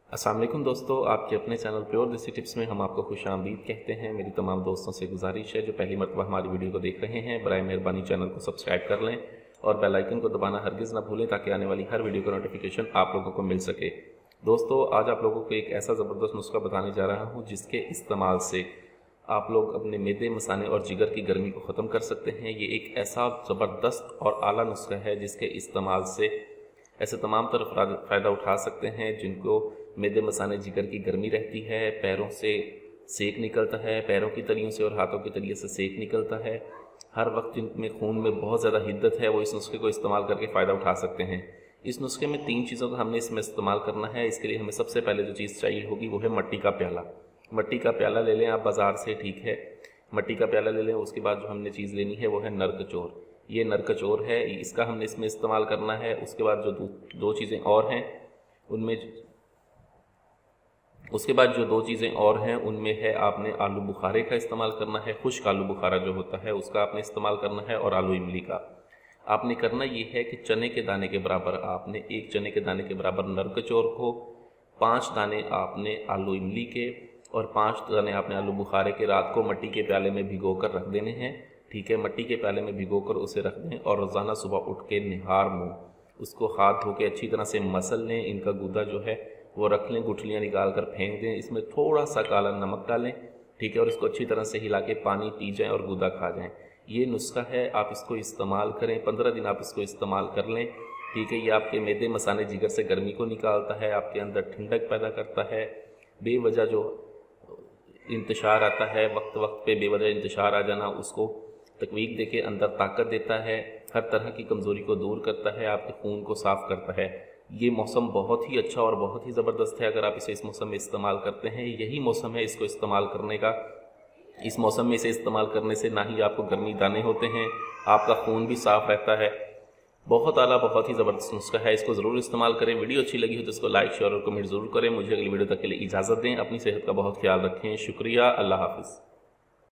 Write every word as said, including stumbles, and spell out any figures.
अस्सलाम वालेकुम दोस्तों, आपके अपने चैनल प्योर देसी टिप्स में हम आपको खुश आमदीद कहते हैं। मेरी तमाम दोस्तों से गुजारिश है जो पहली मरतबा हमारी वीडियो को देख रहे हैं, बराए मेहरबानी चैनल को सब्सक्राइब कर लें और बेल आइकन को दबाना हरगिज़ ना भूलें ताकि आने वाली हर वीडियो का नोटिफिकेशन आप लोगों को मिल सके। दोस्तों, आज आप लोगों को एक ऐसा ज़बरदस्त नुस्खा बताने जा रहा हूँ जिसके इस्तेमाल से आप लोग अपने मैदे, मसाने और जिगर की गर्मी को ख़त्म कर सकते हैं। ये एक ऐसा ज़बरदस्त और आला नुस्खा है जिसके इस्तेमाल से ऐसे तमाम तरफ फ़ायदा उठा सकते हैं जिनको मैदे, मसाने, जिगर की गर्मी रहती है, पैरों से सेक निकलता है, पैरों की तलियों से और हाथों की तलियों से सेक निकलता है, हर वक्त जिनमें खून में बहुत ज़्यादा हिद्दत है वो इस नुस्खे को इस्तेमाल करके फ़ायदा उठा सकते हैं। इस नुस्खे में तीन चीज़ों का हमने इसमें इस्तेमाल करना है। इसके लिए हमें सबसे पहले जो चीज़ चाहिए होगी वो है मट्टी का प्याला। मट्टी का प्याला ले लें आप बाज़ार से, ठीक है, मट्टी का प्याला ले लें। उसके बाद जो हमने चीज़ लेनी है वो है नरकचोर। ये नरकचोर है, इसका हमने इसमें इस्तेमाल करना है। उसके बाद जो दो, दो चीज़ें और हैं उनमें उसके बाद जो दो चीज़ें और हैं उनमें है आपने आलू बुखारे का इस्तेमाल करना है, खुश्क आलू बुखारा जो होता है उसका आपने इस्तेमाल करना है, और आलू इमली का। आपने करना ये है कि चने के दाने के बराबर आपने एक चने के दाने के बराबर नरकचोर को, पाँच दाने आपने आलू इमली के और पाँच दाने आपने आलू बुखारे के रात को मट्टी के प्याले में भिगो कर रख देने हैं, ठीक है। मट्टी के प्याले में भिगो कर उसे रख दें और रोज़ाना सुबह उठ के निहार मुँह उसको हाथ धो के अच्छी तरह से मसल लें। इनका गूदा जो है वो रख लें, गुठलियाँ निकाल कर फेंक दें। इसमें थोड़ा सा काला नमक डालें, ठीक है, और इसको अच्छी तरह से हिला के पानी पी जाएं और गूदा खा जाएं। ये नुस्खा है, आप इसको इस्तेमाल करें, पंद्रह दिन आप इसको इस्तेमाल कर लें, ठीक है। ये आपके मैदे, मसाने, जिगर से गर्मी को निकालता है, आपके अंदर ठंडक पैदा करता है। बेवजह जो इंतशार आता है, वक्त वक्त पे बेवजह इंतशार आ जाना, उसको तकवीक दे के अंदर ताकत देता है, हर तरह की कमज़ोरी को दूर करता है, आपके खून को साफ़ करता है। ये मौसम बहुत ही अच्छा और बहुत ही ज़बरदस्त है अगर आप इसे इस मौसम में इस्तेमाल करते हैं। यही मौसम है इसको इस्तेमाल करने का। इस मौसम में इसे इस्तेमाल करने से ना ही आपको गर्मी दाने होते हैं, आपका खून भी साफ़ रहता है। बहुत आला, बहुत ही ज़बरदस्त नुस्खा है, इसको ज़रूर इस्तेमाल करें। वीडियो अच्छी लगी हो तो इसको लाइक, शेयर और कमेंट ज़रूर करें। मुझे अगली वीडियो तक के लिए इजाज़त दें। अपनी सेहत का बहुत ख्याल रखें। शुक्रिया। अल्लाह हाफ़िज़।